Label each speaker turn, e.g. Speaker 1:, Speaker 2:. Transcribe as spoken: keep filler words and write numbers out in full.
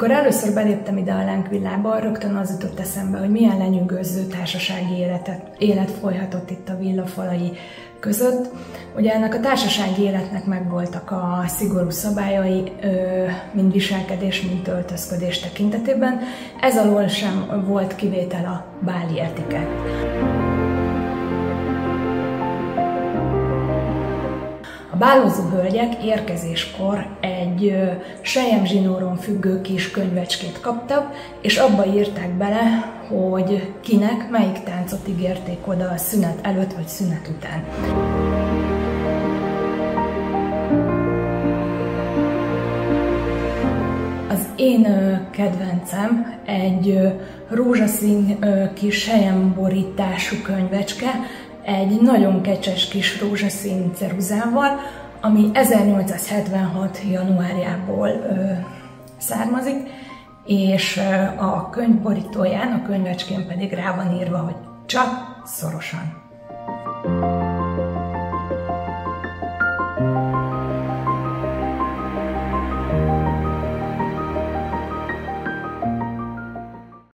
Speaker 1: Amikor először beléptem ide a lángvillába, rögtön az jutott eszembe, hogy milyen lenyűgöző társasági életet, élet folyhatott itt a villa falai között. Ugye ennek a társasági életnek megvoltak a szigorú szabályai, mind viselkedés, mind öltözködés tekintetében. Ez alól sem volt kivétel a báli etikett. A bálózó hölgyek érkezéskor egy selyemzsinóron függő kis könyvecskét kaptak, és abba írták bele, hogy kinek melyik táncot ígérték oda a szünet előtt vagy szünet után. Az én kedvencem egy rózsaszín kis selyemborítású könyvecske, egy nagyon kecses kis rózsaszín ceruzával, ami ezernyolcszázhetvenhat januárjából ö, származik, és ö, a könyv borítóján, a könyvecskén pedig rá van írva, hogy csak szorosan.